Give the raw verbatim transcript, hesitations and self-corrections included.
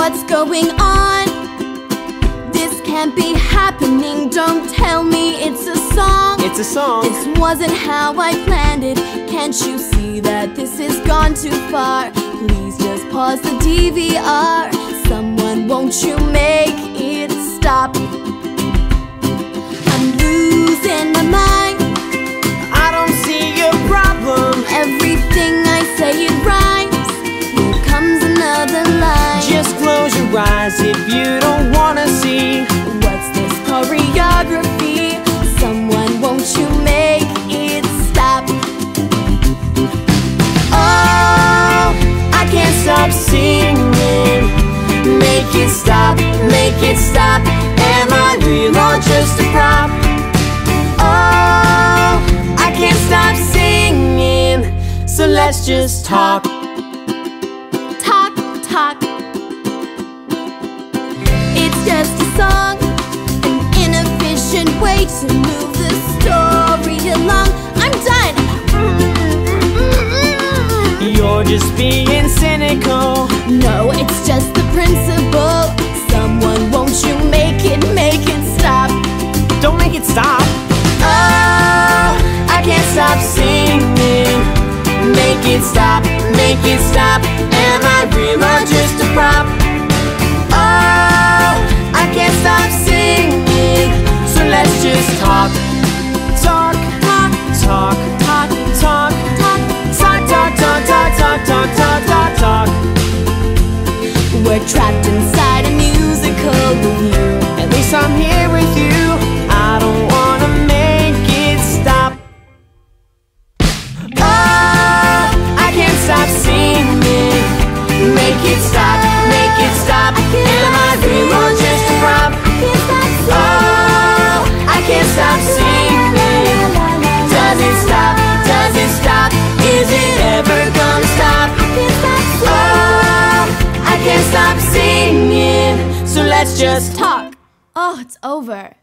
what's going on? This can't be happening, don't tell me it's a song. It's a song. This wasn't how I planned it. Can't you see that this has gone too far? Please just pause the D V R. Someone, won't you make it stop? I'm losing my mind. I don't see your problem. Everything I say it rhymes. Here comes another line. Just close your eyes if you don't wanna see. What's this choreography? Someone, won't you make it stop? Oh, I can't stop singing. Make it stop, make it stop. Am I real or just a prop? Oh, I can't stop singing. So let's just talk. Talk, talk. It's just a song, an inefficient way to move the story along. I'm done. You're just being cynical. No, it's just the principle. Someone, won't you make it, make it stop? Don't make it stop. Oh, I can't stop singing. Make it stop, make it stop. Am I real or just a prop? Oh, I can't stop singing. So let's just talk. Talk, talk, talk, talk, talk, talk, talk, talk, talk, talk, talk, talk, talk, talk. We're trapped inside a musical with you. At least I'm here with you. I don't wanna make it stop. Oh, I can't stop singing. Make it stop, make it stop. Am I real or just a prop? Oh, I can't stop singing. Does it stop? Does it stop? Is it ever gonna stop? Oh, I can't stop singing. So let's just Talk. Oh, it's over.